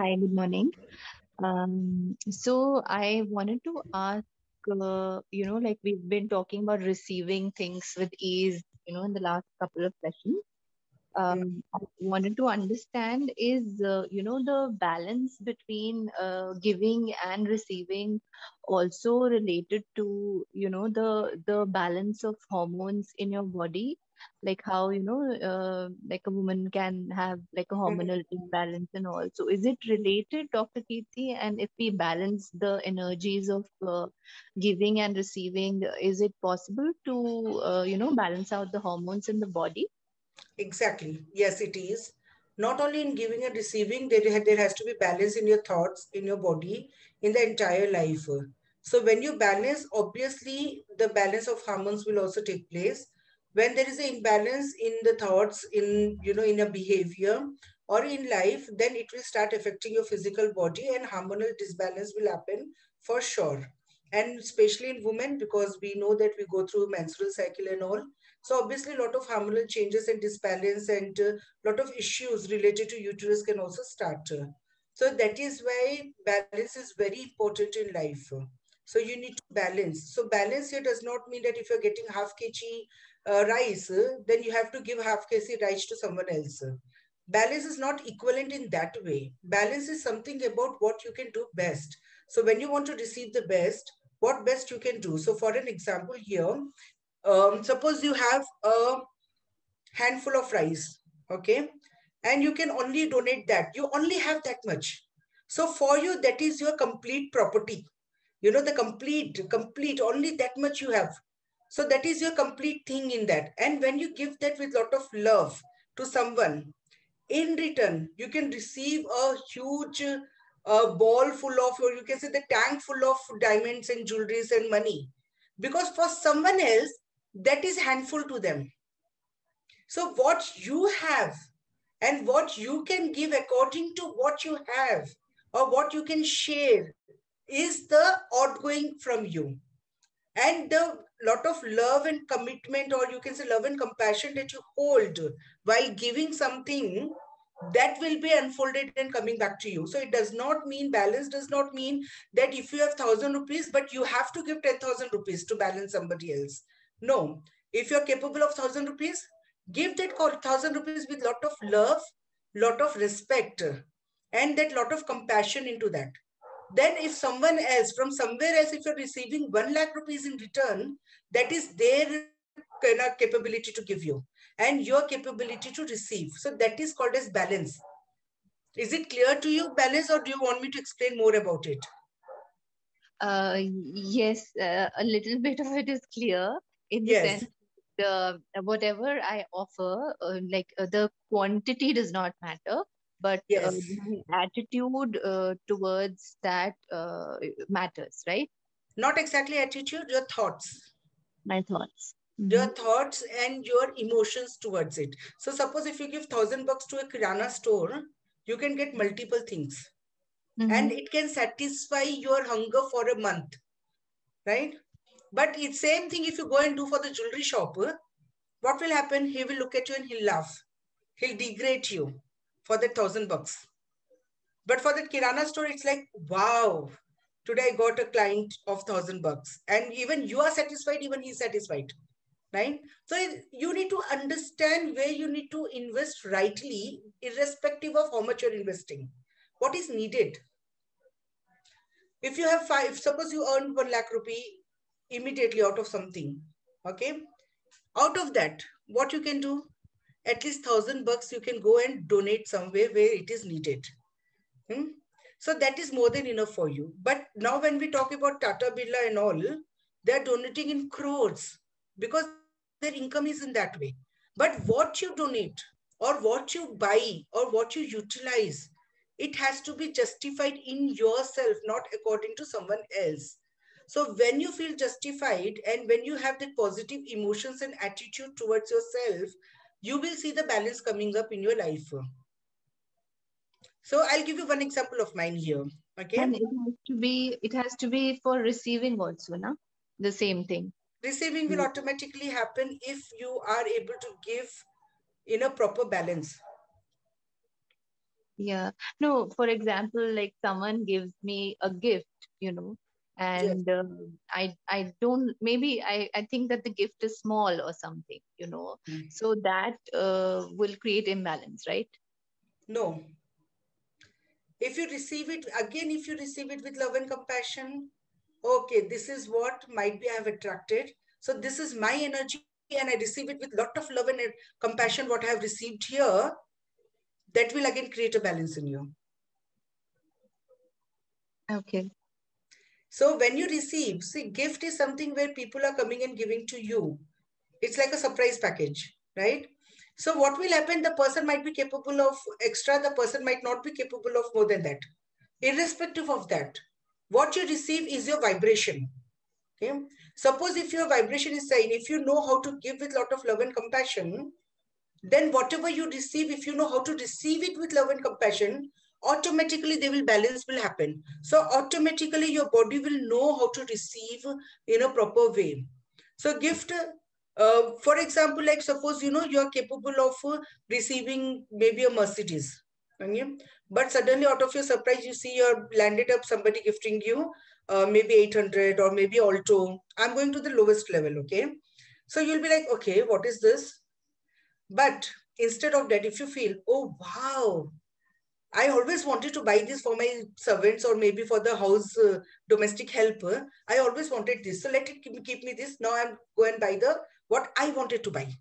Hi, good morning. So I wanted to ask, like we've been talking about receiving things with ease, in the last couple of sessions. Yeah, I wanted to understand is, the balance between giving and receiving also related to, the balance of hormones in your body, like how, like a woman can have like a mhm. hormonal imbalance and all. So is it related, Dr. Kirti? And if we balance the energies of giving and receiving, is it possible to, balance out the hormones in the body? Exactly. Yes, it is. Not only in giving and receiving, there has to be balance in your thoughts, in your body, in the entire life. So when you balance, obviously the balance of hormones will also take place. When there is an imbalance in the thoughts, in a behavior or in life, then it will start affecting your physical body and hormonal disbalance will happen for sure. And especially in women, because we know that we go through menstrual cycle and all. So obviously, a lot of hormonal changes and disbalance and a lot of issues related to uterus can also start. So that is why balance is very important in life. So you need to balance. So balance here does not mean that if you're getting half kg rice, then you have to give half kg rice to someone else. Balance is not equivalent in that way. Balance is something about what you can do best. So when you want to receive the best, what best you can do. So for an example here, suppose you have a handful of rice, okay, and you can only donate that. You only have that much. So for you, that is your complete property. The complete, only that much you have. So that is your complete thing in that. And when you give that with lot of love to someone, in return, you can receive a huge ball full of, or you can say the tank full of diamonds and jewelries and money. Because for someone else, that is handful to them. So what you have and what you can give according to what you have or what you can share is the outgoing from you. And the lot of love and commitment, or you can say love and compassion that you hold while giving something, that will be unfolded and coming back to you. So it does not mean, balance does not mean that if you have 1,000 rupees but you have to give 10,000 rupees to balance somebody else. No, if you're capable of 1,000 rupees, give that 1,000 rupees with lot of love, lot of respect, and that lot of compassion into that. Then if someone else from somewhere else, if you're receiving 1 lakh rupees in return, that is their kind of capability to give you and your capability to receive. So that is called as balance. Is it clear to you, balance, or do you want me to explain more about it? Yes, a little bit of it is clear in the Yes, sense whatever I offer, the quantity does not matter, but yes. the attitude towards that matters, right? Not exactly attitude, your thoughts. My thoughts. Your Mm-hmm. thoughts and your emotions towards it. So suppose if you give 1,000 bucks to a kirana store, you can get multiple things Mm-hmm. and it can satisfy your hunger for a month, right? But it's same thing if you go and do for the jewelry shop, what will happen? He will look at you and he'll laugh. He'll degrade you for that 1,000 bucks. But for that kirana store, it's like, wow, today I got a client of 1,000 bucks. And even you are satisfied, even he's satisfied. Right? So you need to understand where you need to invest rightly, irrespective of how much you're investing. What is needed? If you have five, suppose you earn 1 lakh rupee immediately out of something, okay? Out of that, what you can do, at least 1,000 bucks you can go and donate somewhere where it is needed. Hmm? So that is more than enough for you. But now when we talk about Tata Birla and all, they are donating in crores because their income is in that way. But what you donate or what you buy or what you utilize, it has to be justified in yourself, not according to someone else. So when you feel justified and when you have that positive emotions and attitude towards yourself, you will see the balance coming up in your life. So I'll give you one example of mine here. Okay. And it has to be for receiving also, na? The same thing. Receiving will automatically happen if you are able to give in a proper balance. Yeah. No, for example, like someone gives me a gift, you know, Yes. and I don't, maybe I think that the gift is small or something, you know, Mm. so that will create imbalance, right? No. If you receive it, again, if you receive it with love and compassion, okay, this is what might be I have attracted. So this is my energy and I receive it with lot of love and compassion, what I have received here, that will again create a balance in you. Okay. So when you receive, see, gift is something where people are coming and giving to you. It's like a surprise package, right? So what will happen? The person might be capable of extra, the person might not be capable of more than that. Irrespective of that, what you receive is your vibration. Okay. Suppose if your vibration is saying, if you know how to give with lot of love and compassion, then whatever you receive, if you know how to receive it with love and compassion, automatically they will balance will happen. So automatically your body will know how to receive in a proper way. So gift, for example, like suppose you are capable of receiving maybe a Mercedes, okay? But suddenly out of your surprise you see you're landed up somebody gifting you maybe 800 or maybe Alto. I'm going to the lowest level, okay? So you'll be like, okay, what is this? But instead of that, if you feel, oh wow, I always wanted to buy this for my servants or maybe for the house domestic helper. I always wanted this. So let it keep me this. Now I'm go and buy the what I wanted to buy.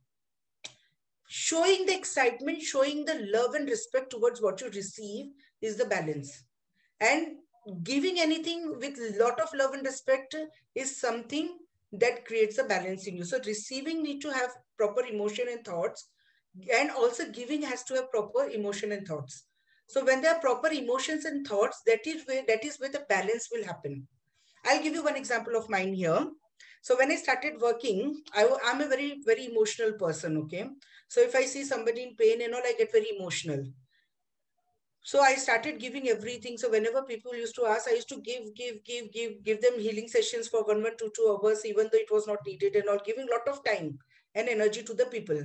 Showing the excitement, showing the love and respect towards what you receive is the balance. And giving anything with lot of love and respect is something that creates a balance in you. So receiving need to have proper emotion and thoughts, and also giving has to have proper emotion and thoughts. So when there are proper emotions and thoughts, that is where the balance will happen. I'll give you one example of mine here. So when I started working, I'm a very, very emotional person, okay? So if I see somebody in pain and all, I get very emotional. So I started giving everything. So whenever people used to ask, I used to give them healing sessions for 1, 1 to 2 hours, even though it was not needed and all, giving lot of time and energy to the people.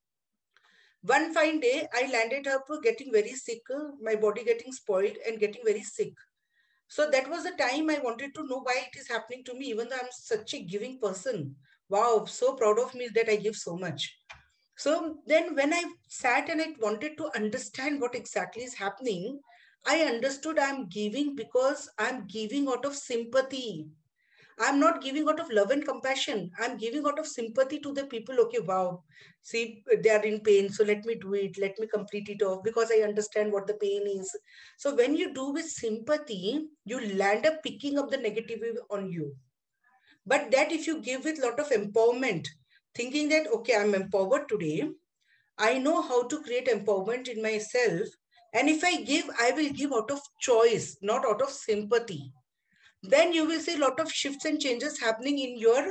One fine day, I landed up getting very sick, my body getting spoiled and getting very sick. So that was the time I wanted to know why it is happening to me, even though I'm such a giving person. Wow, so proud of me that I give so much. So then when I sat and I wanted to understand what exactly is happening, I understood I'm giving because I'm giving out of sympathy. I'm not giving out of love and compassion. I'm giving out of sympathy to the people. Okay, wow. See, they are in pain. So let me do it. Let me complete it off because I understand what the pain is. So when you do with sympathy, you land up picking up the negative on you. But that if you give with lot of empowerment, thinking that, okay, I'm empowered today. I know how to create empowerment in myself. And if I give, I will give out of choice, not out of sympathy. Then you will see a lot of shifts and changes happening in your,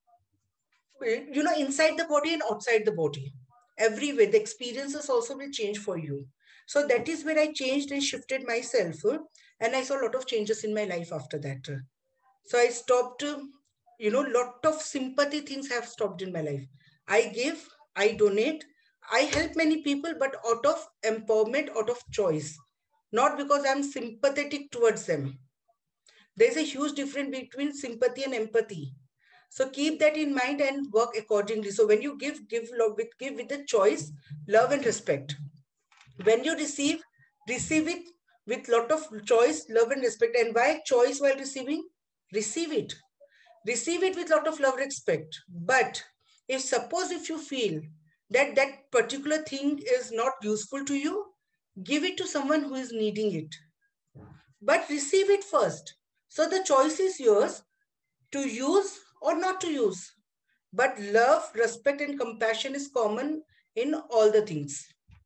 inside the body and outside the body. Everywhere, the experiences also will change for you. So that is where I changed and shifted myself. And I saw a lot of changes in my life after that. So I stopped, lot of sympathy things have stopped in my life. I give, I donate, I help many people, but out of empowerment, out of choice, not because I'm sympathetic towards them. There's a huge difference between sympathy and empathy. So keep that in mind and work accordingly. So when you give love give with the choice, love and respect. When you receive it with lot of choice, love and respect. And why choice while receiving? Receive it. Receive it with lot of love and respect. But if you feel that that particular thing is not useful to you, give it to someone who is needing it. But receive it first. So the choice is yours to use or not to use. But love, respect, and compassion is common in all the things.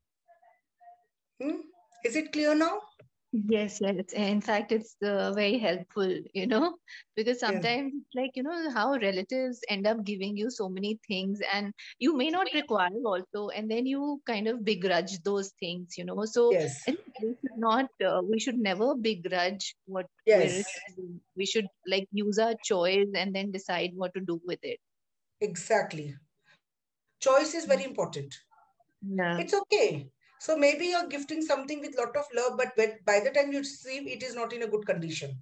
Hmm? Is it clear now? Yes, yes. In fact, it's very helpful, you know, because Yes. sometimes it's like, you know, how relatives end up giving you so many things and you may not require also, and then you kind of begrudge those things, you know. So Yes. I think we should not, we should never begrudge what we're Yes. receiving. We should like use our choice and then decide what to do with it. Exactly. Choice is very important. It's Yeah. okay. So maybe you're gifting something with lot of love, but by the time you receive, it is not in a good condition.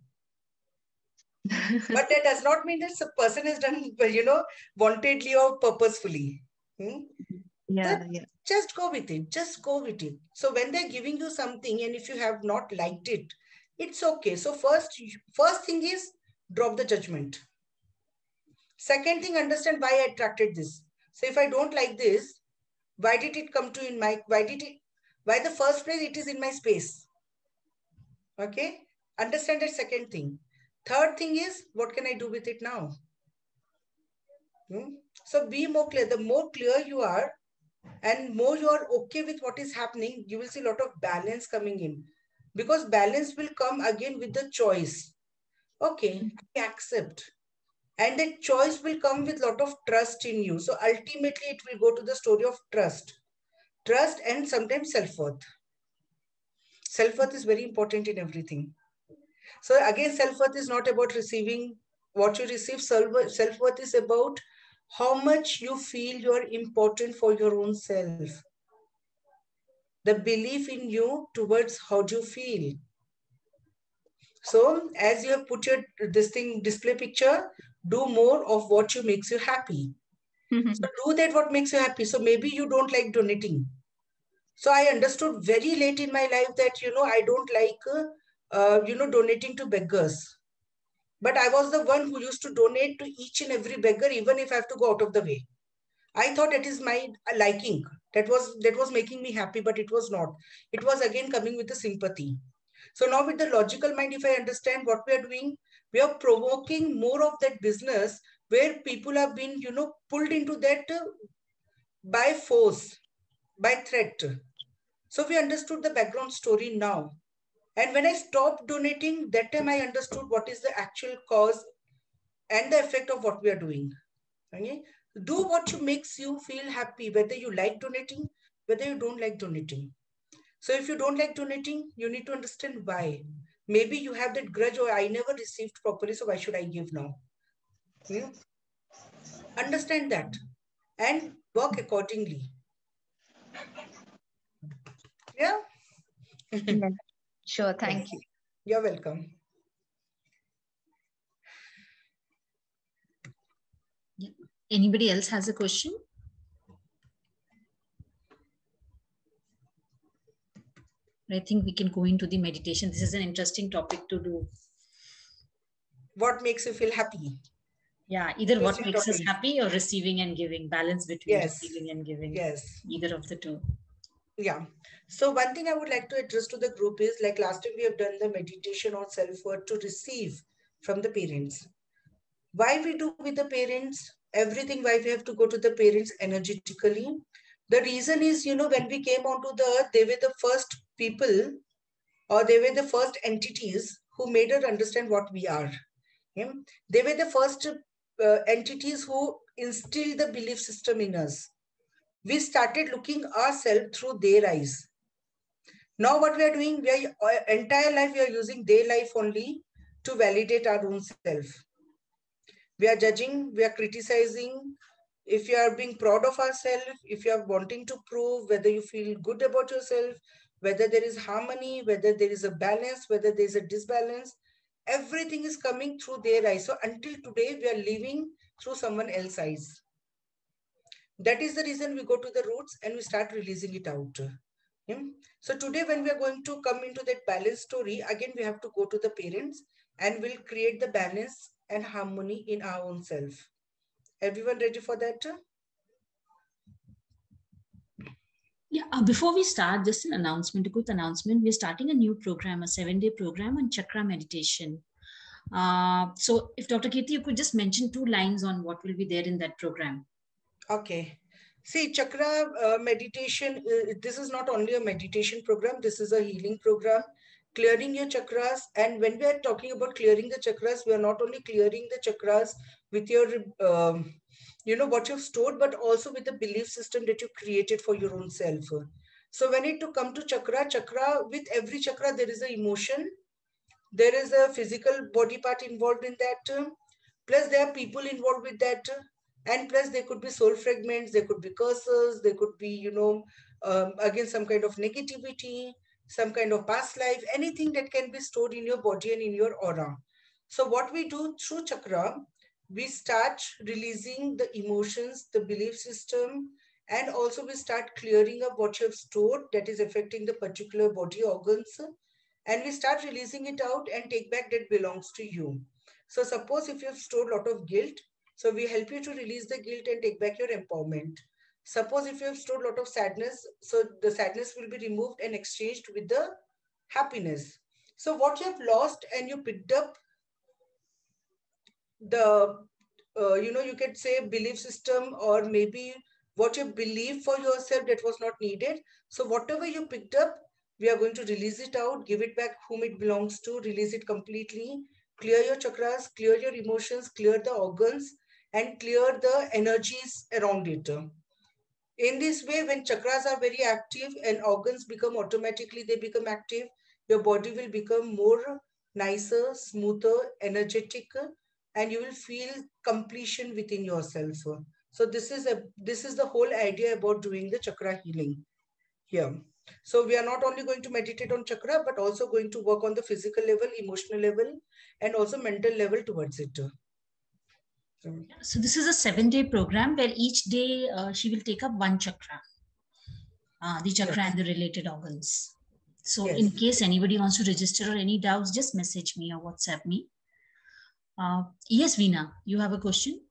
But that does not mean that the person is done, wantedly or purposefully. Yeah, yeah. Just go with it. Just go with it. So when they're giving you something, and if you have not liked it, it's okay. So first thing is drop the judgment. Second thing, understand why I attracted this. So if I don't like this, why did it come to in my, why the first place it is in my space? Okay. Understand that second thing. Third thing is, what can I do with it now? So be more clear. The more clear you are and more you are okay with what is happening, you will see a lot of balance coming in. Because balance will come again with the choice. Okay, I accept. And that choice will come with a lot of trust in you. So ultimately, it will go to the story of trust. Trust and sometimes self-worth. Self-worth is very important in everything. So again, self-worth is not about receiving what you receive. Self-worth is about how much you feel you are important for your own self. The belief in you towards how do you feel. So as you have put your display picture, do more of what you makes you happy. So do that what makes you happy. So maybe you don't like donating. So I understood very late in my life that, I don't like, donating to beggars. But I was the one who used to donate to each and every beggar, even if I have to go out of the way. I thought it is my liking. That was making me happy, but it was not. It was again coming with the sympathy. So now with the logical mind, if I understand what we are doing, we are provoking more of that business where people have been, pulled into that by force, by threat. So we understood the background story now. And when I stopped donating, that time I understood what is the actual cause and the effect of what we are doing. Okay? Do what makes you feel happy, whether you like donating, whether you don't like donating. So if you don't like donating, you need to understand why. Maybe you have that grudge, or I never received properly, so why should I give now? Yeah. Understand that and work accordingly. Yeah. Yeah. Sure. Yes. Thank you. You're welcome. Yeah. Anybody else has a question? I think we can go into the meditation. This is an interesting topic to do. What makes you feel happy? Yeah, either what makes us happy or receiving and giving, balance between receiving and giving. Yes. Either of the two. Yeah. So one thing I would like to address to the group is, like last time we have done the meditation on self-worth to receive from the parents. Why we do with the parents, everything, why we have to go to the parents energetically. The reason is, when we came onto the earth, they were the first people, or they were the first entities who made us understand what we are. Yeah? They were the first entities who instilled the belief system in us. We started looking ourselves through their eyes. Now what we are doing, we are entire life we are using their life only to validate our own self. We are judging, we are criticizing. If you are being proud of ourselves, if you are wanting to prove whether you feel good about yourself, whether there is harmony, whether there is a balance, whether there is a disbalance, everything is coming through their eyes. So until today, we are living through someone else's eyes. That is the reason we go to the roots and we start releasing it out. So today when we are going to come into that balance story, again we have to go to the parents and we'll create the balance and harmony in our own self. Everyone ready for that? Yeah, before we start, just an announcement, a quick announcement. We're starting a new program, a 7-day program on chakra meditation. So if Dr. Kirti, you could just mention 2 lines on what will be there in that program. Okay. See, chakra meditation, this is not only a meditation program, this is a healing program, clearing your chakras. And when we are talking about clearing the chakras, we are not only clearing the chakras with your, what you've stored, but also with the belief system that you created for your own self. So when it to come to chakra, with every chakra, there is an emotion, there is a physical body part involved in that, plus there are people involved with that, and plus there could be soul fragments, there could be curses, there could be, again, some kind of negativity, some kind of past life, anything that can be stored in your body and in your aura. So what we do through chakra, we start releasing the emotions, the belief system, and also we start clearing up what you have stored that is affecting the particular body organs, and we start releasing it out and take back that belongs to you. So suppose if you have stored a lot of guilt, so we help you to release the guilt and take back your empowerment. Suppose if you have stored a lot of sadness, so the sadness will be removed and exchanged with the happiness. So what you have lost and you picked up the, you can say belief system, or maybe what you believe for yourself that was not needed. So whatever you picked up, we are going to release it out, give it back whom it belongs to, release it completely, clear your chakras, clear your emotions, clear the organs, and clear the energies around it. In this way, when chakras are very active and organs become automatically, they become active, your body will become more nicer, smoother, energetic, and you will feel completion within yourself. So this is the whole idea about doing the chakra healing here. So we are not only going to meditate on chakra, but also going to work on the physical level, emotional level, and also mental level towards it. So this is a 7-day program where each day she will take up one chakra, the chakra Yes. and the related organs. So Yes. in case anybody wants to register or any doubts, just message me or WhatsApp me. Yes, Veena, you have a question?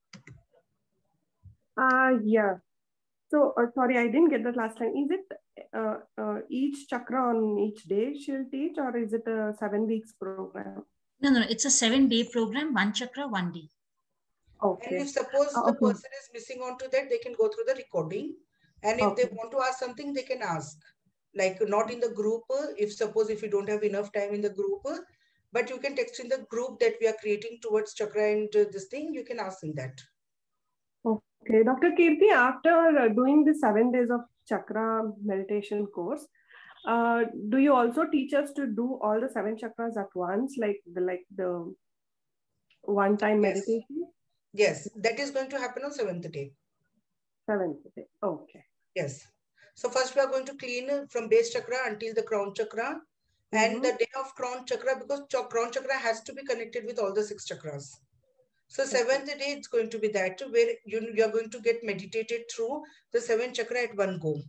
Yeah. So, sorry, I didn't get that last time. Is it each chakra on each day she'll teach, or is it a 7 weeks program? No, it's a 7-day program, one chakra, 1 day. Okay. And if suppose the person is missing onto that, they can go through the recording. And if they want to ask something, they can ask. Like not in the group, if you don't have enough time in the group, but you can text in the group that we are creating towards chakra and this thing, you can ask in that. Okay, Dr. Kirti, after doing the 7 days of chakra meditation course, do you also teach us to do all the 7 chakras at once, like the one-time meditation? Yes, that is going to happen on 7th day. 7th day, okay. Yes. So first we are going to clean from base chakra until the crown chakra. And the day of crown chakra, because crown chakra has to be connected with all the 6 chakras. So 7th day, it's going to be that where you are going to get meditated through the 7 chakra at one go.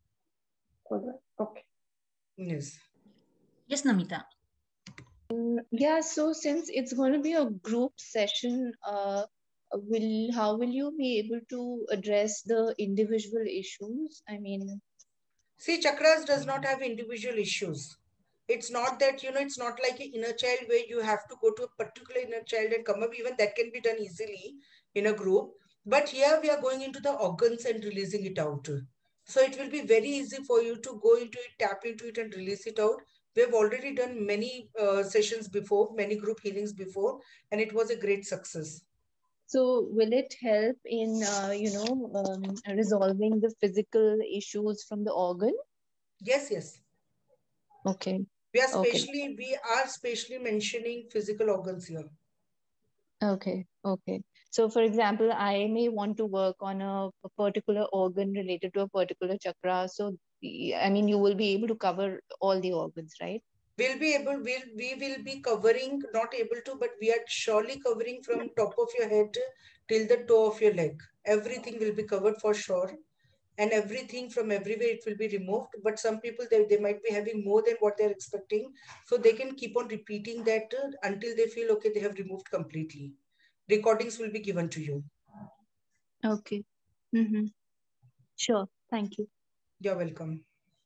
Okay. Yes. Yes, Namita. Yeah, so since it's going to be a group session, how will you be able to address the individual issues? I mean, see, chakras does not have individual issues. It's not that, it's not like an inner child where you have to go to a particular inner child and come up. Even that can be done easily in a group. But here we are going into the organs and releasing it out. So it will be very easy for you to go into it, tap into it and release it out. We have already done many sessions before, many group healings before, and it was a great success. So will it help in, resolving the physical issues from the organ? Yes, yes. Okay. We are specially mentioning physical organs here. Okay. Okay. So for example, I may want to work on a particular organ related to a particular chakra. So, I mean, you will be able to cover all the organs, right? We will be covering, not able to, but we are surely covering from top of your head till the toe of your leg. Everything will be covered for sure. And everything from everywhere, it will be removed. But some people, they might be having more than what they're expecting. So they can keep on repeating that until they feel, okay, they have removed completely. Recordings will be given to you. Okay. Sure. Thank you. You're welcome.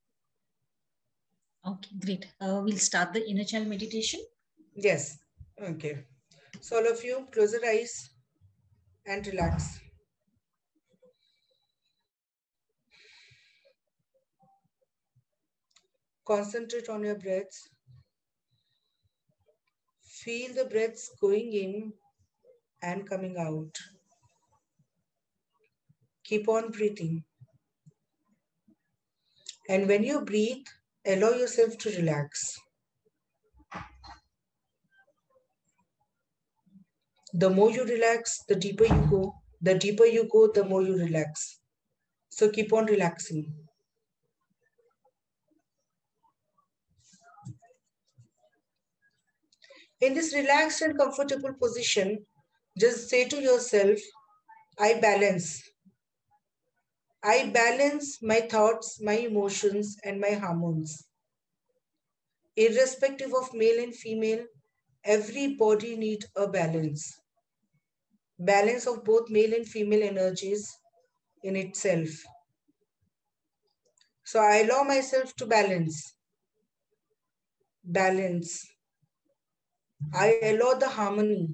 Okay, great. We'll start the inner child meditation. Yes. Okay. So all of you, close your eyes and relax. Concentrate on your breaths. Feel the breaths going in and coming out. Keep on breathing. And when you breathe, allow yourself to relax. The more you relax, the deeper you go. The deeper you go, the more you relax. So keep on relaxing. In this relaxed and comfortable position, just say to yourself, I balance. I balance my thoughts, my emotions, and my hormones. Irrespective of male and female, every body needs a balance. Balance of both male and female energies in itself. So I allow myself to balance. Balance. I allow the harmony.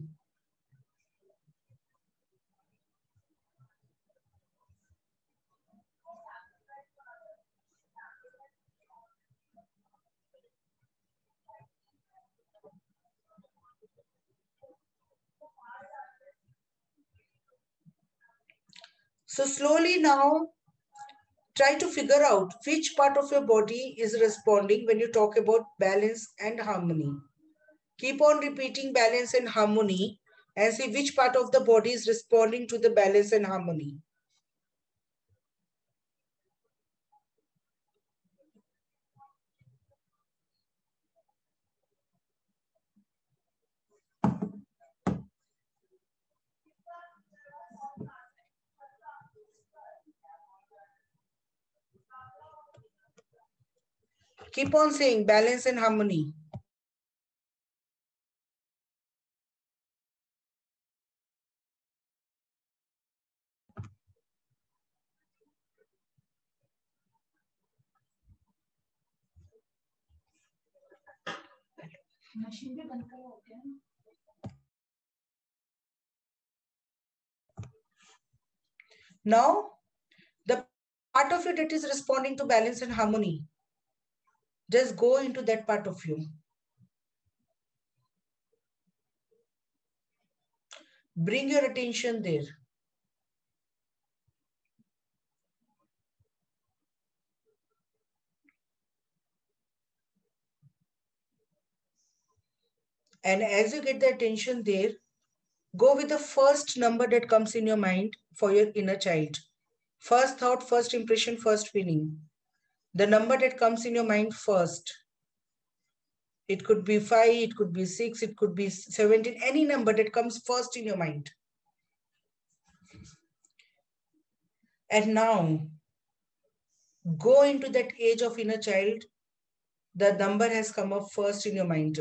So slowly now, try to figure out which part of your body is responding when you talk about balance and harmony. Keep on repeating balance and harmony and see which part of the body is responding to the balance and harmony. Keep on saying balance and harmony. Now, the part of you that is responding to balance and harmony, just go into that part of you. Bring your attention there. And as you get the attention there, go with the first number that comes in your mind for your inner child. First thought, first impression, first feeling. The number that comes in your mind first. It could be 5, it could be 6, it could be 17, any number that comes first in your mind. And now, go into that age of inner child. The number has come up first in your mind.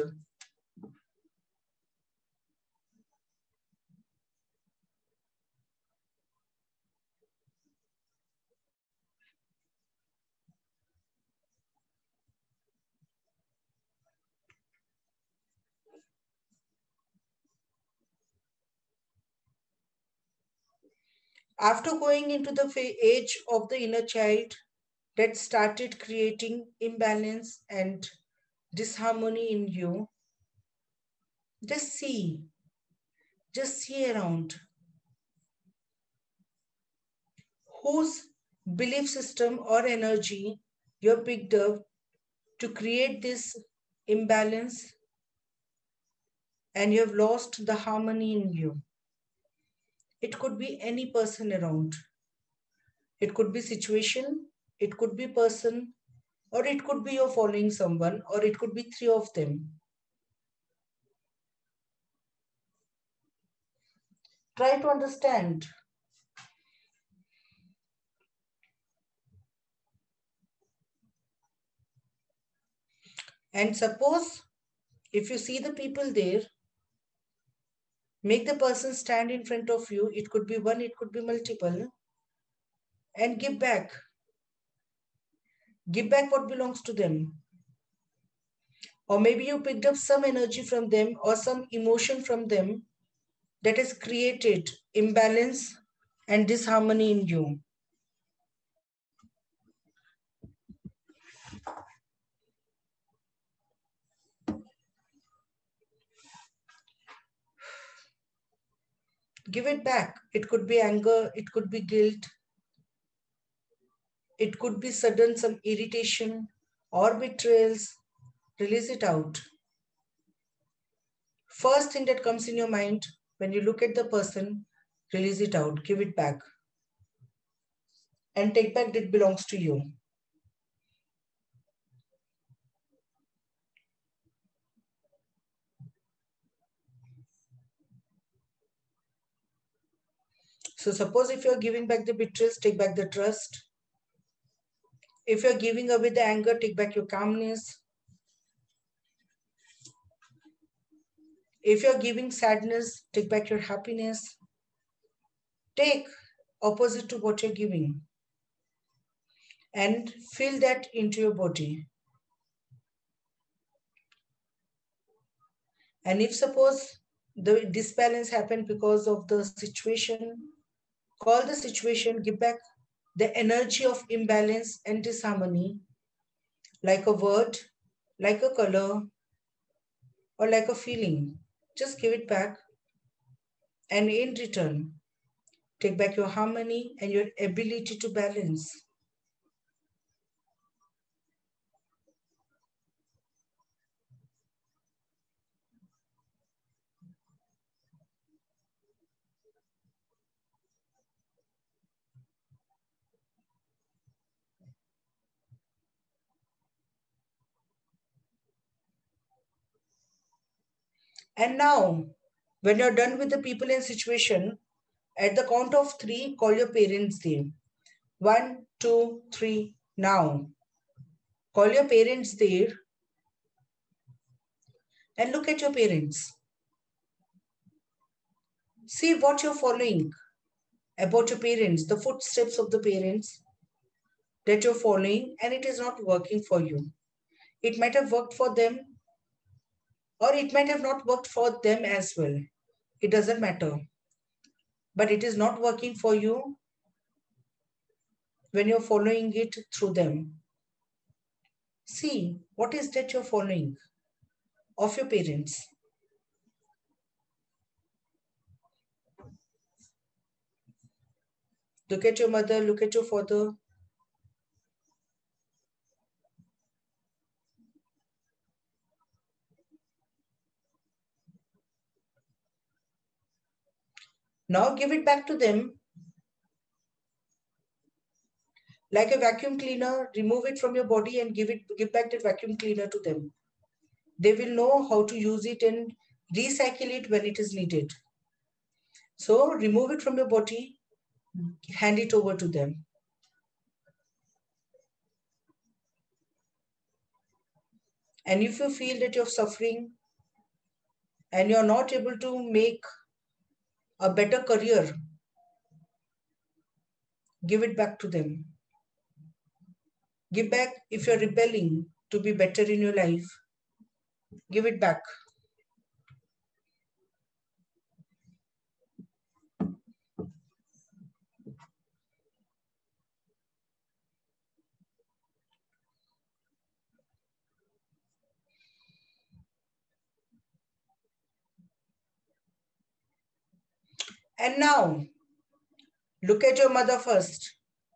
After going into the age of the inner child that started creating imbalance and disharmony in you, just see around. Whose belief system or energy you picked up to create this imbalance and you have lost the harmony in you. It could be any person around. It could be situation, it could be person, or it could be you're following someone, or it could be 3 of them. Try to understand. And suppose if you see the people there, make the person stand in front of you. It could be one, it could be multiple. And give back. Give back what belongs to them. Or maybe you picked up some energy from them or some emotion from them that has created imbalance and disharmony in you. Give it back. It could be anger, it could be guilt, it could be sudden some irritation or betrayals. Release it out. First thing that comes in your mind when you look at the person, release it out, give it back. And take back that belongs to you. So suppose if you're giving back the betrayals, take back the trust. If you're giving away the anger, take back your calmness. If you're giving sadness, take back your happiness. Take opposite to what you're giving and feel that into your body. And if suppose the disbalance happened because of the situation, call the situation, give back the energy of imbalance and disharmony, like a word, like a color, or like a feeling. Just give it back. And in return, take back your harmony and your ability to balance. And now, when you're done with the people and situation, at the count of 3, call your parents' name. 1, 2, 3, now. Call your parents there and look at your parents. See what you're following about your parents, the footsteps of the parents that you're following, and it is not working for you. It might have worked for them, or it might have not worked for them as well. It doesn't matter. But it is not working for you when you're following it through them. See, what is that you're following of your parents? Look at your mother, look at your father. Now give it back to them. Like a vacuum cleaner, remove it from your body and give back that vacuum cleaner to them. They will know how to use it and recycle it when it is needed. So remove it from your body, hand it over to them. And if you feel that you're suffering and you're not able to make a better career, give it back to them. Give back if you're rebelling to be better in your life. Give it back. And now, look at your mother first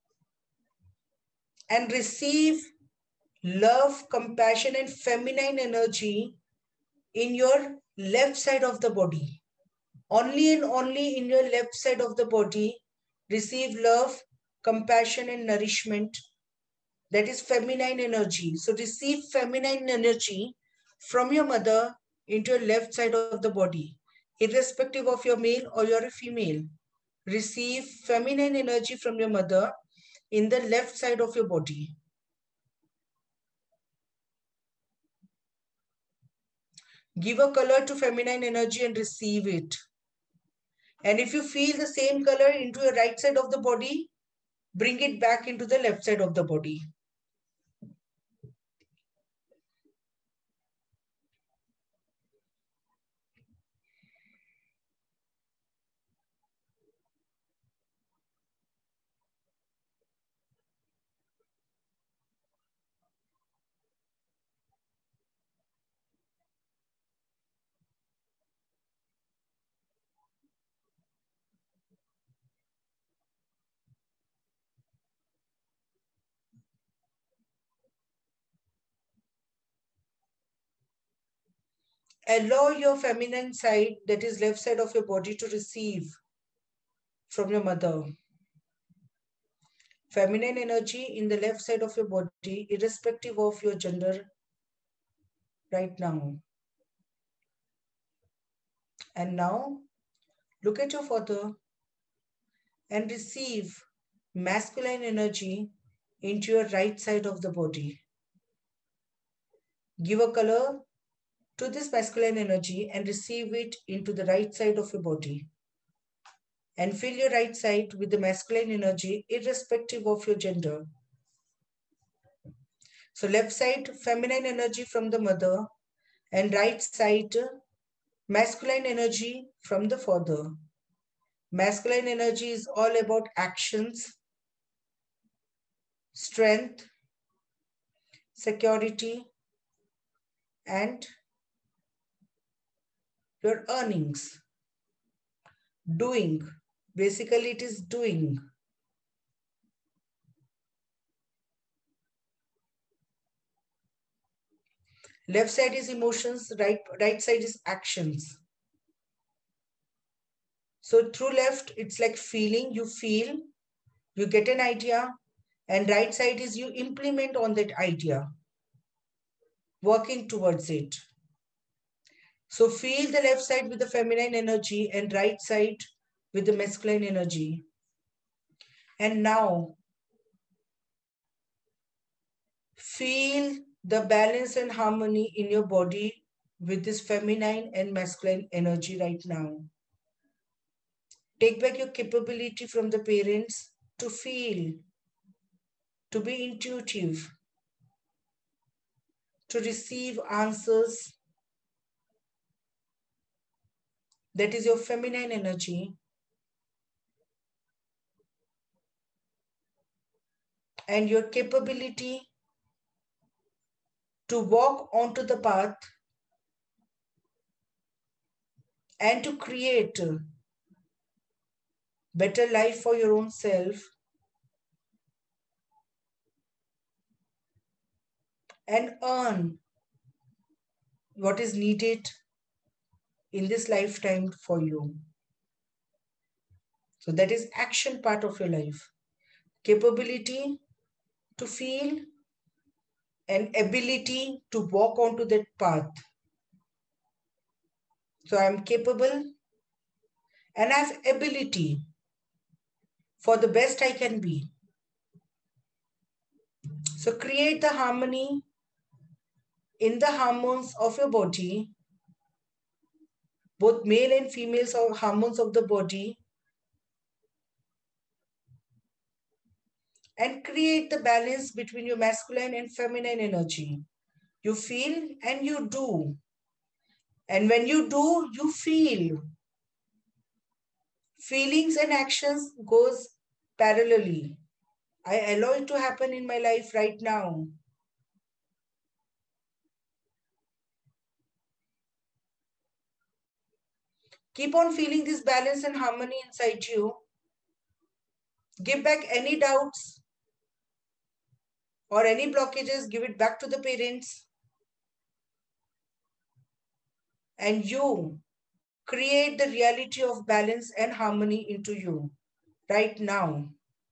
and receive love, compassion, and feminine energy in your left side of the body. Only and only in your left side of the body, receive love, compassion, and nourishment. That is feminine energy. So receive feminine energy from your mother into your left side of the body, irrespective of your male or you're a female. Receive feminine energy from your mother in the left side of your body. Give a color to feminine energy and receive it. And if you feel the same color into your right side of the body, bring it back into the left side of the body. Allow your feminine side, that is left side of your body, to receive from your mother. Feminine energy in the left side of your body, irrespective of your gender right now. And now, look at your father and receive masculine energy into your right side of the body. Give a color to this masculine energy and receive it into the right side of your body. And fill your right side with the masculine energy irrespective of your gender. So left side, feminine energy from the mother, and right side, masculine energy from the father. Masculine energy is all about actions, strength, security, and your earnings. Doing. Basically, it is doing. Left side is emotions, right side is actions. So through left, it's like feeling, you feel, you get an idea, and right side is you implement on that idea, working towards it. So feel the left side with the feminine energy and right side with the masculine energy. And now feel the balance and harmony in your body with this feminine and masculine energy right now. Take back your capability from the parents to feel, to be intuitive, to receive answers. That is your feminine energy. And your capability to walk onto the path and to create a better life for your own self and earn what is needed in this lifetime for you. So that is action part of your life. Capability to feel and ability to walk onto that path. So I am capable and I have ability for the best I can be. So create the harmony in the hormones of your body, both male and female hormones of the body, and create the balance between your masculine and feminine energy. You feel and you do. And when you do, you feel. Feelings and actions goes parallelly. I allow it to happen in my life right now. Keep on feeling this balance and harmony inside you. Give back any doubts or any blockages, give it back to the parents. And you create the reality of balance and harmony into you right now.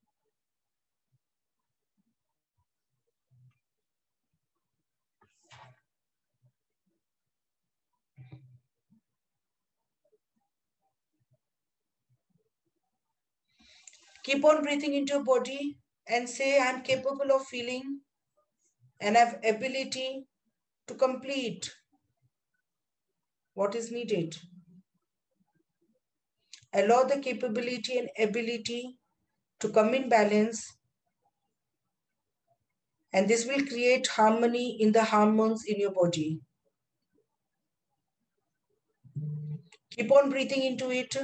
Keep on breathing into your body and say, I'm capable of feeling and have ability to complete what is needed. Allow the capability and ability to come in balance, and this will create harmony in the hormones in your body. Keep on breathing into it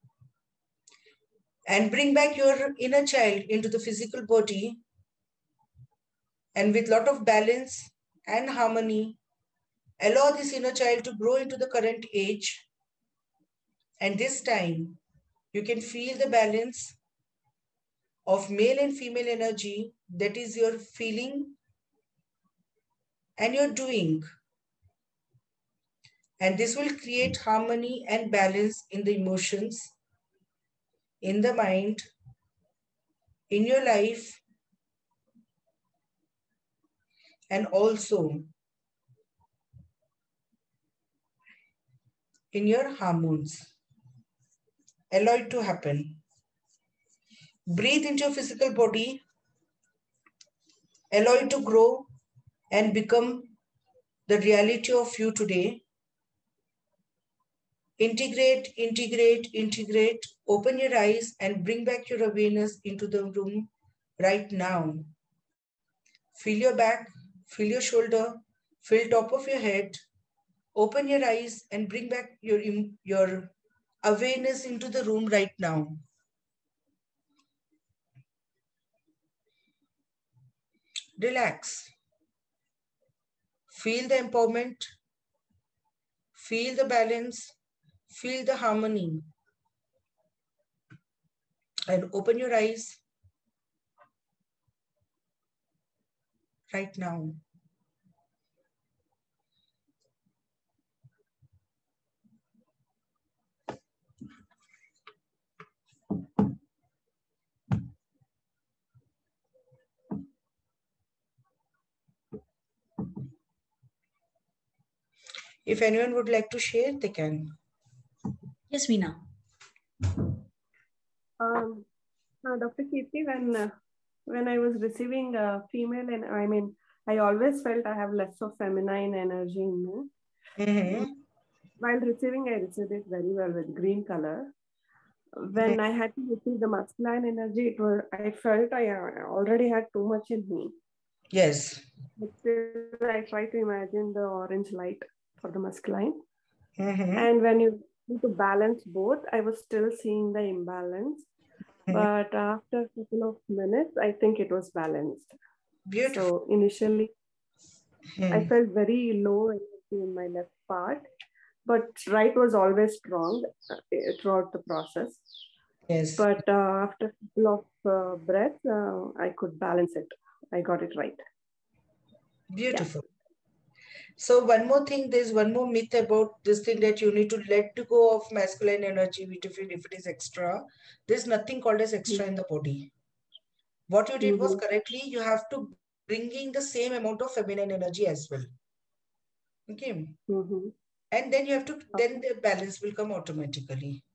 and bring back your inner child into the physical body, and with lot of balance and harmony, allow this inner child to grow into the current age. And this time, you can feel the balance of male and female energy, that is your feeling and your doing. And this will create harmony and balance in the emotions, in the mind, in your life, and also in your hormones. Allow it to happen. Breathe into your physical body. Allow it to grow and become the reality of you today. Integrate, integrate, integrate. Open your eyes and bring back your awareness into the room right now. Feel your back, feel your shoulder, feel top of your head. Open your eyes and bring back your awareness into the room right now. Relax. Feel the empowerment. Feel the balance. Feel the harmony. And open your eyes right now. If anyone would like to share, they can. Yes, Veena. Dr. Kirti, when I was receiving female, and I mean, I always felt I have less of feminine energy in me. Mm-hmm. While receiving, I received it very well with green color. When I had to receive the masculine energy, I felt I already had too much in me. Yes. But still, I try to imagine the orange light for the masculine. Mm-hmm. And when you need to balance both, I was still seeing the imbalance. But after a couple of minutes, I think it was balanced. Beautiful. So initially, I felt very low energy in my left part, but right was always strong throughout the process. Yes. But after a couple of breaths, I could balance it. I got it right. Beautiful. Yeah. So one more thing, there's one more myth about this thing that you need to let go of masculine energy if it is extra. There's nothing called as extra in the body. What you did was correctly, you have to bring in the same amount of feminine energy as well. Okay. And then you have to, then the balance will come automatically.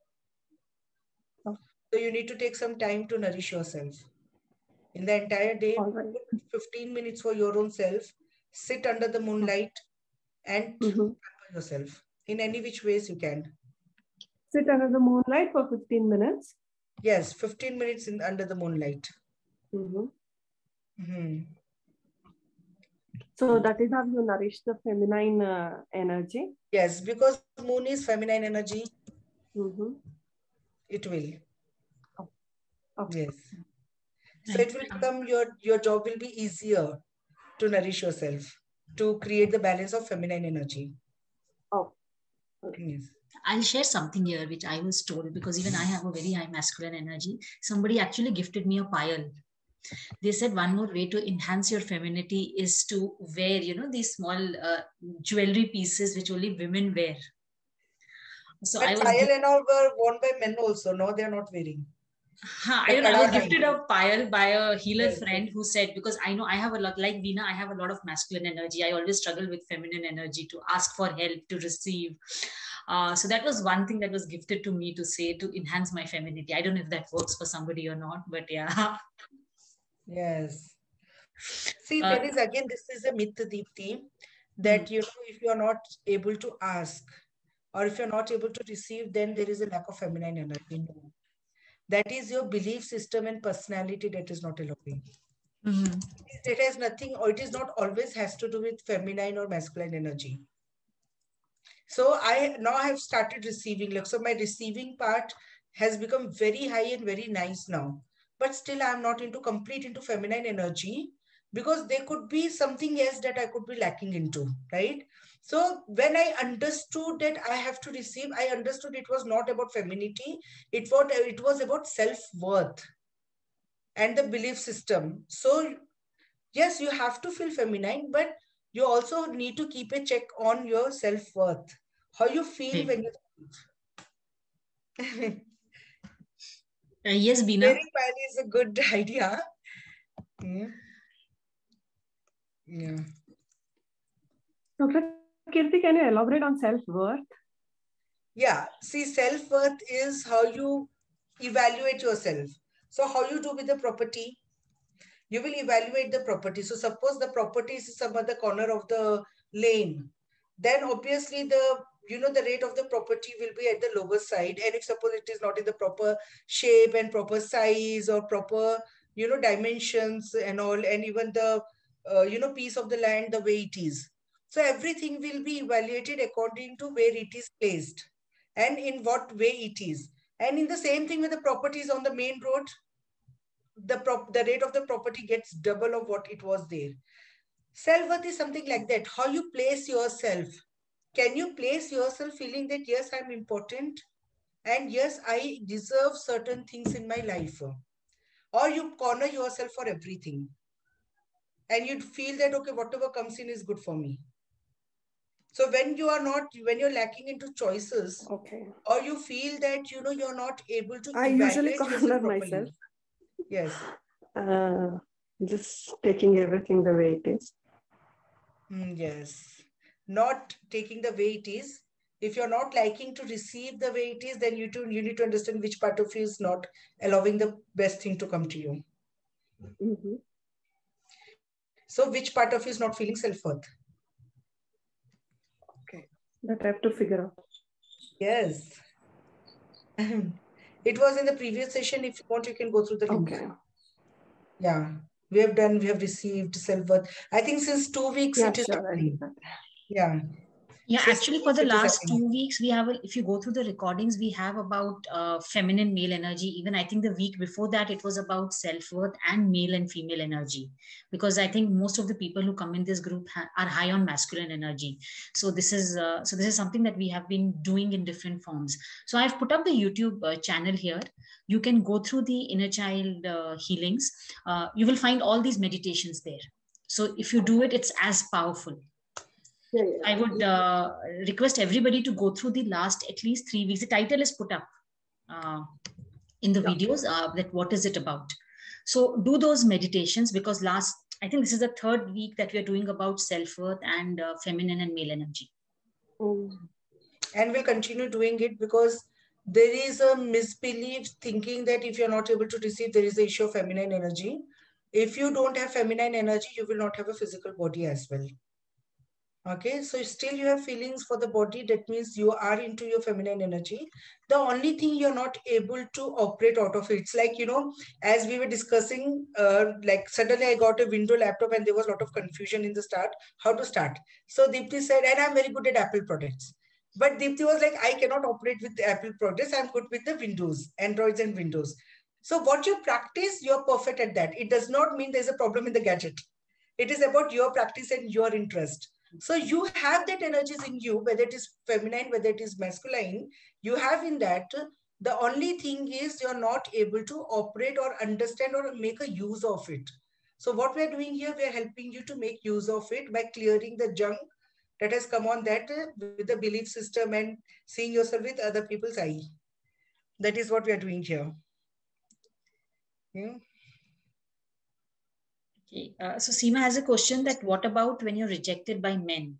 So you need to take some time to nourish yourself. In the entire day, put 15 minutes for your own self, sit under the moonlight and pamper yourself in any which ways you can. Sit under the moonlight for 15 minutes? Yes, 15 minutes under the moonlight. So that is how you nourish the feminine energy? Yes, because moon is feminine energy. It will. Yes. So it will become, your job will be easier to nourish yourself, to create the balance of feminine energy. Yes. I'll share something here which I was told, because even I have a very high masculine energy. Somebody actually gifted me a payal. They said one more way to enhance your femininity is to wear, these small jewelry pieces which only women wear. So but payal and all were worn by men also. No, they are not wearing. I was gifted a payal by a healer friend who said, because I know I have a lot, like Veena, I have a lot of masculine energy. I always struggle with feminine energy, to ask for help, to receive. So that was one thing that was gifted to me to say, to enhance my femininity. I don't know if that works for somebody or not, but yeah. Yes. See, there is again, this is a myth, Deepti, that if you are not able to ask, or if you're not able to receive, then there is a lack of feminine energy. No. That is your belief system and personality that is not allowing. It has nothing, or it is not always has to do with feminine or masculine energy. So I now have started receiving, like, so my receiving part has become very high and very nice now. But still I'm not complete into feminine energy, because there could be something else that I could be lacking into, right? So when I understood that I have to receive, I understood it was not about femininity. It was about self-worth and the belief system. So yes, you have to feel feminine, but you also need to keep a check on your self-worth. How you feel when you yes, Veena. Wearing payal is a good idea. Yeah. Dr. Kirti, can you elaborate on self-worth? Yeah. See, self-worth is how you evaluate yourself, So how you do with the property? You will evaluate the property. So suppose the property is some other corner of the lane, then obviously the the rate of the property will be at the lower side. And if suppose it is not in the proper shape and proper size or proper dimensions and all, and even the piece of the land, the way it is, so everything will be evaluated according to where it is placed and in what way it is. And in the same thing with the properties on the main road, the rate of the property gets double of what it was there. Self-worth is something like that. How you place yourself. Can you place yourself feeling that, yes, I'm important and yes, I deserve certain things in my life? Or you corner yourself for everything and you'd feel that, okay, whatever comes in is good for me. So when you're lacking into choices, Okay. or you feel that, you're not able to I usually evaluate yourself corner properly. myself. Yes. Just taking everything the way it is. Yes. Not taking the way it is. If you're not liking to receive the way it is, then you need to understand which part of you is not allowing the best thing to come to you. Mm-hmm. So which part of you is not feeling self-worth? Okay. That I have to figure out. Yes. It was in the previous session. If you want, you can go through the link. Okay. Yeah. We have received self-worth. I think since 2 weeks Yeah, it is sure. happening. Yeah. Yeah, So actually, for the last 2 weeks, we have, if you go through the recordings, we have about feminine male energy. Even I think the week before that, it was about self-worth and male and female energy. Because I think most of the people who come in this group are high on masculine energy. So this is something that we have been doing in different forms. So I've put up the YouTube channel here. You can go through the inner child healings. You will find all these meditations there. So if you do it, it's as powerful. Yeah. I would request everybody to go through the last at least 3 weeks. The title is put up in the videos, that what is it about. So do those meditations, because I think this is the 3rd week that we are doing about self-worth and feminine and male energy. And we'll continue doing it, because there is a misbelief thinking that if you're not able to receive, there is the issue of feminine energy. If you don't have feminine energy, you will not have a physical body as well. Okay, so still you have feelings for the body. That means you are into your feminine energy. The only thing you're not able to operate out of it. It's like, as we were discussing, like suddenly I got a window laptop and there was a lot of confusion in the start, how to start. So Deepti said, and I'm very good at Apple products. But Deepti was like, I cannot operate with the Apple products. I'm good with the Windows, Androids and Windows. So what you practice, you're perfect at that. It does not mean there's a problem in the gadget. It is about your practice and your interest. So you have that energies in you, whether it is feminine, whether it is masculine, you have in that. The only thing is you're not able to operate or understand or make a use of it. So what we're doing here, we're helping you to make use of it by clearing the junk that has come on that with the belief system and seeing yourself with other people's eye. That is what we are doing here. Yeah. Okay. So Seema has a question that what about when you're rejected by men?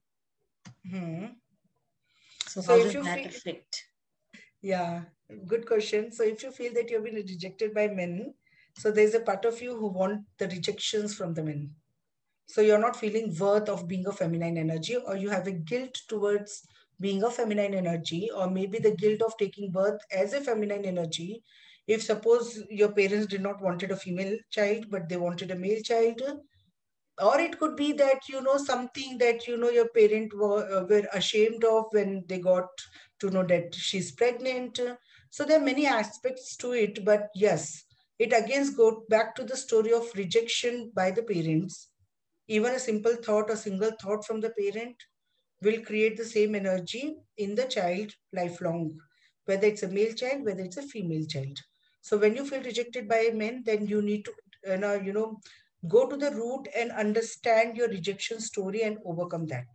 So how does that affect? Yeah, good question. So if you feel that you've been rejected by men, so there's a part of you who want the rejections from the men. So you're not feeling worth of being a feminine energy, or you have a guilt towards being a feminine energy, or maybe the guilt of taking birth as a feminine energy. If suppose your parents did not wanted a female child, but they wanted a male child, or it could be that, something that, your parent were ashamed of when they got to know that she's pregnant. So there are many aspects to it, but yes, it again goes back to the story of rejection by the parents. Even a simple thought, a single thought from the parent will create the same energy in the child lifelong, whether it's a male child, whether it's a female child. So when you feel rejected by men, then you need to, go to the root and understand your rejection story and overcome that.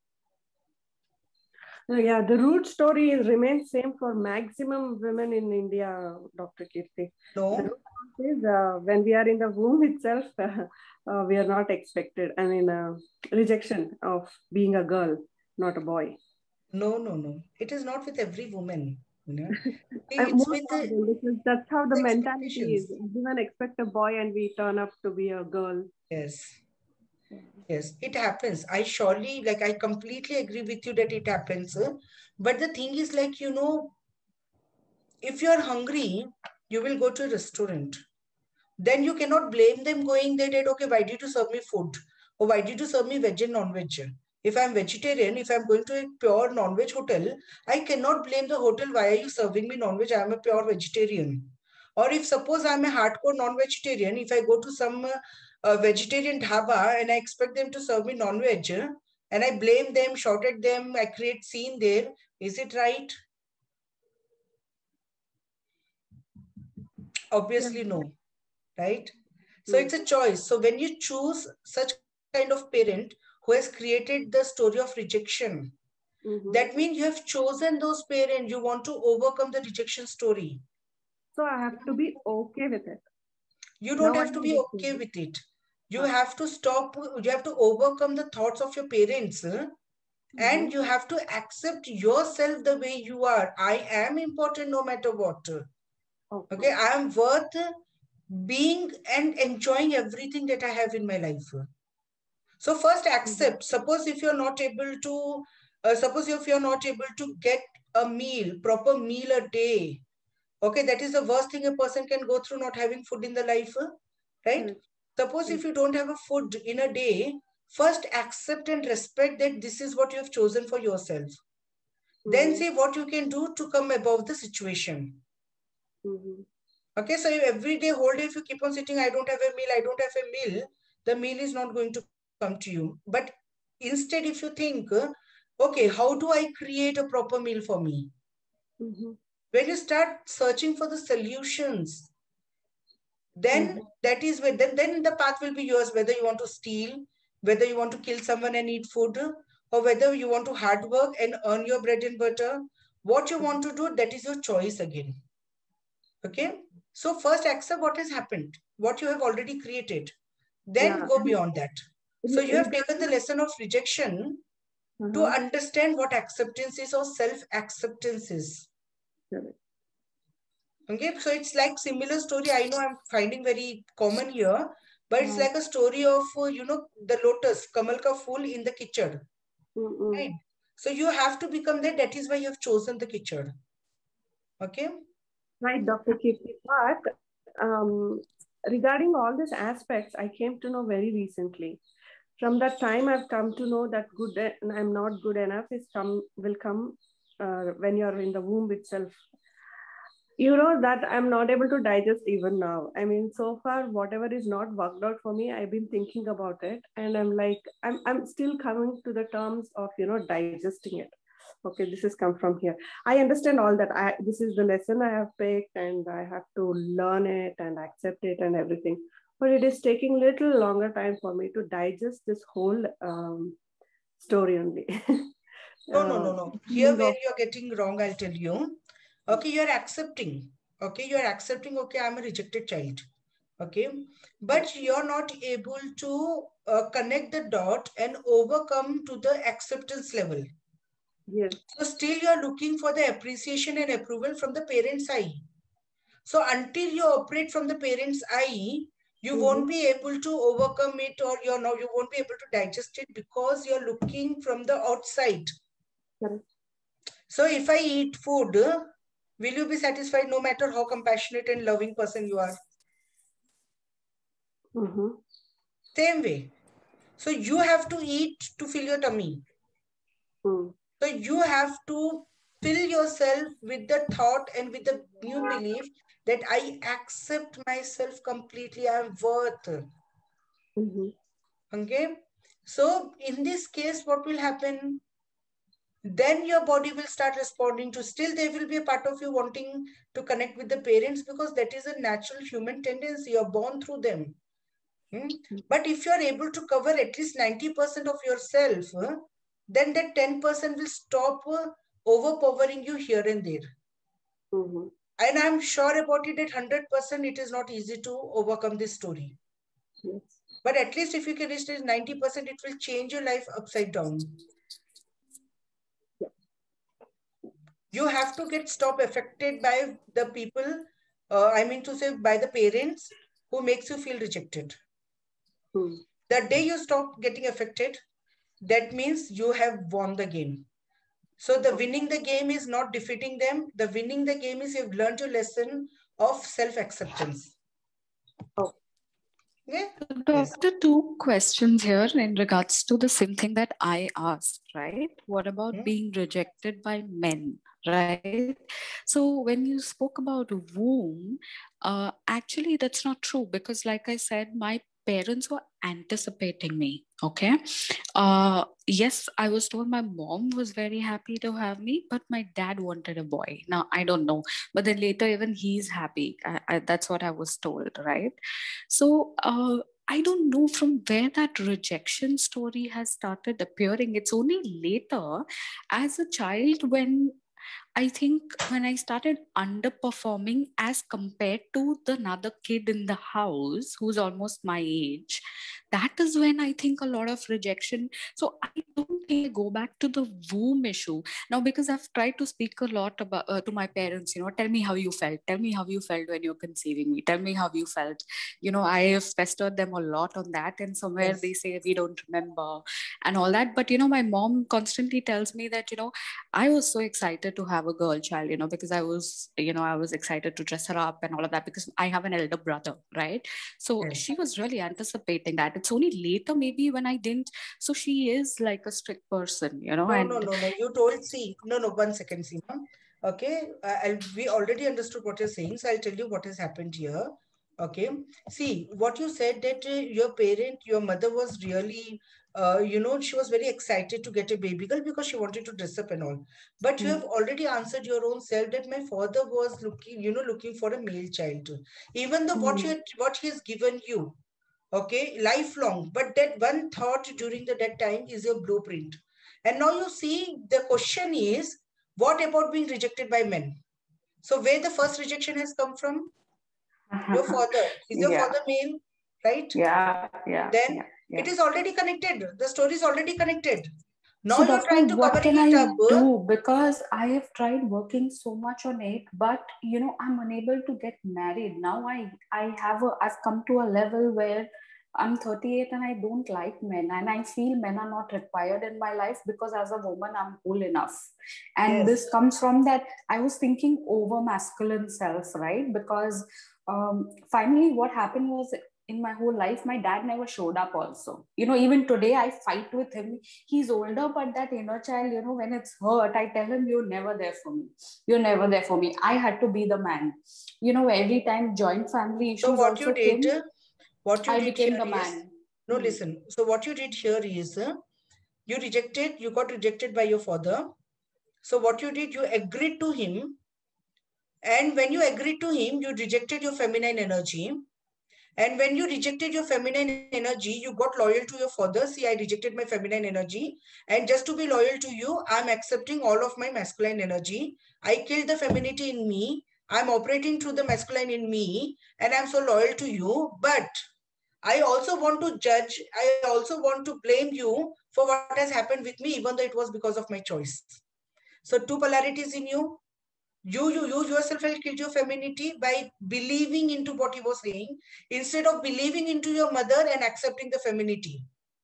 Yeah, the root story remains same for maximum women in India, Dr. Kirti. No. The root is when we are in the womb itself, we are not expected. I mean, rejection of being a girl, not a boy. No. It is not with every woman. You know, Most with the, probably, because that's how the mentality is. expectations. Everyone expect a boy and we turn up to be a girl. Yes. Yes, it happens. I completely agree with you that it happens. But the thing is, like, you know, if you're hungry, you will go to a restaurant. Then you cannot blame them going there that, okay, why did you serve me food? Or why did you serve me veg and non-veg? If I'm vegetarian, if I'm going to a pure non-veg hotel, I cannot blame the hotel, why are you serving me non-veg? I'm a pure vegetarian. Or if suppose I'm a hardcore non-vegetarian, if I go to some vegetarian dhaba and I expect them to serve me non-veg, and I blame them, shout at them, I create scene there, is it right? Obviously, no. Right? So it's a choice. So when you choose such kind of parent who has created the story of rejection, that means you have chosen those parents. You want to overcome the rejection story. So I have to be okay with it. You don't have to be okay with it. You have to stop. You have to overcome the thoughts of your parents. And you have to accept yourself the way you are. I am important no matter what. Okay, I am worth being and enjoying everything that I have in my life. So first accept. Suppose if you're not able to, get a meal, proper meal a day. Okay, that is the worst thing a person can go through, not having food in the life, right? Suppose if you don't have a food in a day, first accept and respect that this is what you have chosen for yourself. Then see what you can do to come above the situation. Okay, so every day, whole day, if you keep on sitting, I don't have a meal, I don't have a meal, the meal is not going to come to you. But instead, if you think, okay, how do I create a proper meal for me? When you start searching for the solutions, then that is where, then the path will be yours, whether you want to steal, whether you want to kill someone and eat food, or whether you want to hard work and earn your bread and butter. What you want to do, that is your choice again. Okay? So first accept what has happened, what you have already created. Then go beyond that. So you have taken the lesson of rejection to understand what acceptance is or self-acceptance is. Okay, so it's like similar story. I know I'm finding very common here, but it's like a story of, the lotus, Kamal ka fool in the kitchen. Right? So you have to become that. That is why you have chosen the kitchen. Okay? Right, Dr. Kirti. But regarding all these aspects, I came to know very recently. From that time, I've come to know that good and I'm not good enough will come when you're in the womb itself. You know that I'm not able to digest even now. I mean, so far, whatever is not worked out for me, I've been thinking about it, and I'm like, I'm still coming to the terms of digesting it. Okay, this has come from here. I understand all that. This is the lesson I have picked, and I have to learn it and accept it and everything. But it is taking little longer time for me to digest this whole story only. No. Here where you're getting wrong, I'll tell you. Okay, you're accepting. Okay, you're accepting, okay, I'm a rejected child. Okay, but you're not able to connect the dot and overcome to the acceptance level. Yes. So still you're looking for the appreciation and approval from the parent's eye. So until you operate from the parent's eye, you won't be able to overcome it, or you won't be able to digest it because you're looking from the outside. Correct. So if I eat food, will you be satisfied no matter how compassionate and loving person you are? Same way. So you have to eat to fill your tummy. So you have to fill yourself with the thought and with the new belief that I accept myself completely, I am worth. Okay. So in this case, what will happen? Then your body will start responding to, still there will be a part of you wanting to connect with the parents because that is a natural human tendency. You're born through them. But if you're able to cover at least 90% of yourself, then that 10% will stop overpowering you here and there. And I'm sure about it that 100% it is not easy to overcome this story. Yes. But at least if you can reach 90%, it will change your life upside down. You have to stop affected by the people, I mean to say by the parents who makes you feel rejected. The day you stop getting affected, that means you have won the game. So the winning the game is not defeating them. The winning the game is you've learned your lesson of self-acceptance. Oh. Yeah. Doctor, two questions here in regards to the same thing that I asked, right? What about being rejected by men, right? So when you spoke about womb, actually that's not true, because like I said, my parents were anticipating me. Okay. Yes, I was told my mom was very happy to have me, but my dad wanted a boy. Now I don't know, but then later even he's happy. That's what I was told, right? So I don't know from where that rejection story has started appearing. It's only later as a child when I think when I started underperforming as compared to the another kid in the house who's almost my age, that is when I think a lot of rejection. So I don't think I go back to the womb issue now, because I've tried to speak a lot about to my parents. Tell me how you felt. Tell me how you felt when you're conceiving me. Tell me how you felt. I have pestered them a lot on that, and somewhere Yes. they say we don't remember and all that. But my mom constantly tells me that I was so excited to have a girl child, because I was excited to dress her up and all of that, because I have an elder brother, right? So Yes. she was really anticipating that. It's only later maybe when I didn't. So she is like a strict person, No, and no. You told, see, no, 1 second, Seema. Okay, we already understood what you're saying, so I'll tell you what has happened here. Okay, see, what you said that your mother was really, she was very excited to get a baby girl because she wanted to dress up and all. But you have already answered your own self that my father was looking for a male child. Even though what he has given you, okay, lifelong, but that one thought during that time is your blueprint. And now you see, the question is, what about being rejected by men? So where the first rejection has come from? Your father. Is your father male? Right? Then it is already connected. The story is already connected. Now so you're doctor, trying to what covering can it I up. do? Because I have tried working so much on it, but I'm unable to get married. Now I've come to a level where I'm 38 and I don't like men, and I feel men are not required in my life because as a woman I'm cool enough. And Yes. this comes from that I was thinking over masculine self, right? Because finally what happened was, in my whole life my dad never showed up also. Even today I fight with him. He's older, but that inner child, when it's hurt, I tell him, you're never there for me. You're never there for me. I had to be the man. Every time joint family issues So what also you did, came, I did became here the is, man. no, listen. So what you did here is, you got rejected by your father. So what you did, you agreed to him. And when you agreed to him, you rejected your feminine energy. And when you rejected your feminine energy, you got loyal to your father. See, I rejected my feminine energy. And just to be loyal to you, I'm accepting all of my masculine energy. I killed the femininity in me. I'm operating through the masculine in me. And I'm so loyal to you. But I also want to judge. I also want to blame you for what has happened with me, even though it was because of my choice. So two polarities in you. You yourself have killed your femininity by believing into what he was saying instead of believing into your mother and accepting the femininity.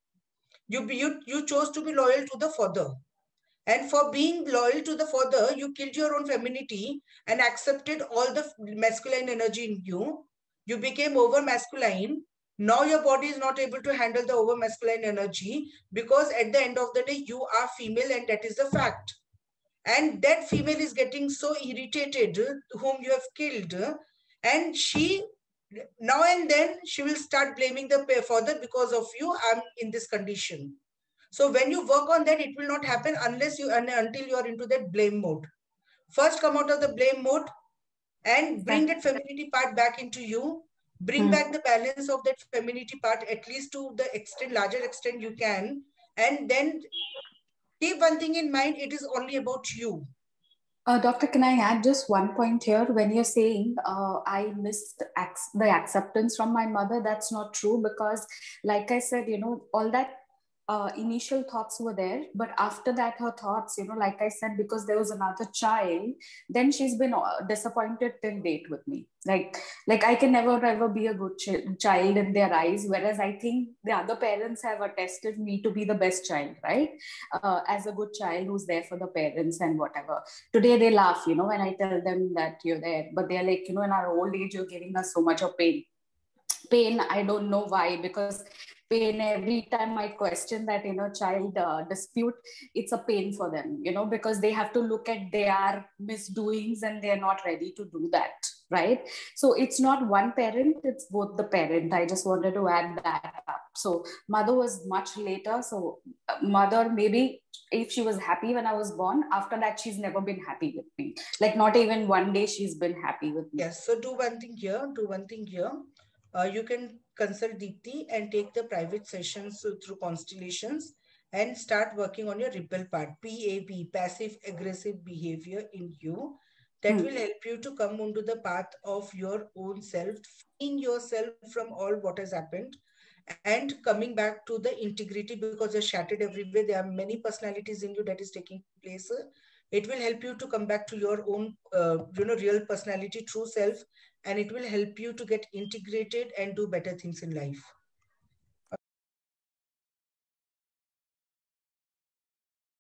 You chose to be loyal to the father. And for being loyal to the father, you killed your own femininity and accepted all the masculine energy in you. You became over masculine. Now your body is not able to handle the over masculine energy because at the end of the day, you are female and that is the fact. And that female is getting so irritated whom you have killed, and she now and then she will start blaming the father because of you. I'm in this condition. So when you work on that, it will not happen unless until you are into that blame mode. First come out of the blame mode and bring that femininity part back into you. Bring back the balance of that femininity part, at least to the larger extent you can. And then keep one thing in mind, it is only about you. Doctor, can I add just one point here? When you're saying I missed the acceptance from my mother, that's not true, because like I said, all that initial thoughts were there, but after that her thoughts, like I said, because there was another child, then she's been disappointed till date with me. Like I can never ever be a good child in their eyes, whereas I think the other parents have attested me to be the best child, right? As a good child who's there for the parents and whatever. Today they laugh, when I tell them that you're there, but they're like, in our old age you're giving us so much of pain. I don't know why, because pain, every time I question that child dispute, it's a pain for them, because they have to look at their misdoings and they're not ready to do that, right? So it's not one parent, it's both the parent. I just wanted to add that up. So mother was much later. So mother, maybe if she was happy when I was born, after that she's never been happy with me. Like not even one day she's been happy with me. Yes, so do one thing here. You can consult Deepti and take the private sessions through constellations and start working on your rebel part, PAB, passive aggressive behavior in you. That will help you to come onto the path of your own self, freeing yourself from all what has happened and coming back to the integrity, because you're shattered everywhere. There are many personalities in you that is taking place. It will help you to come back to your own, real personality, true self, and it will help you to get integrated and do better things in life.